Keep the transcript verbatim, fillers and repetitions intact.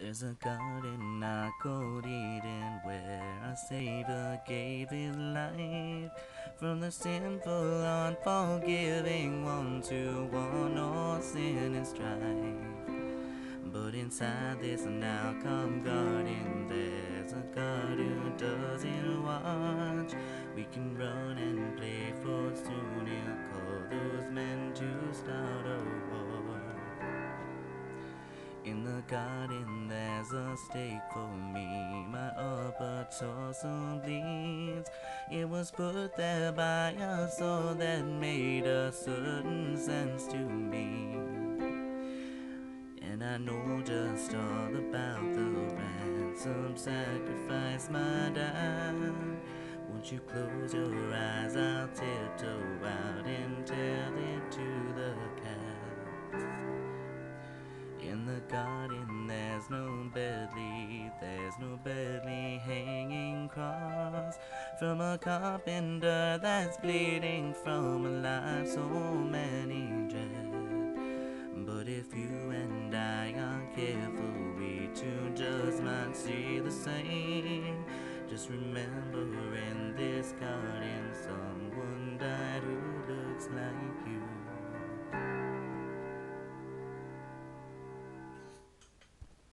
There's a garden I called Eden where our Savior gave his life from the sinful, unforgiving one to one all sin and strife. But inside this now come garden, there's a God who doesn't watch. We can run and play, for soon he'll call those men to start a war. In the garden there's a stake for me, my upper torso bleeds. It was put there by a soul that made a certain sense to me. And I know just all about the ransom sacrifice, my dad. Won't you close your eyes, I'll tiptoe out and tell it to the cat. In the garden there's no Bentley, there's no Bentley hanging cross from a carpenter that's bleeding from a life so many dread. But if you and I are careful, we too just might see the same. Just remember in this garden some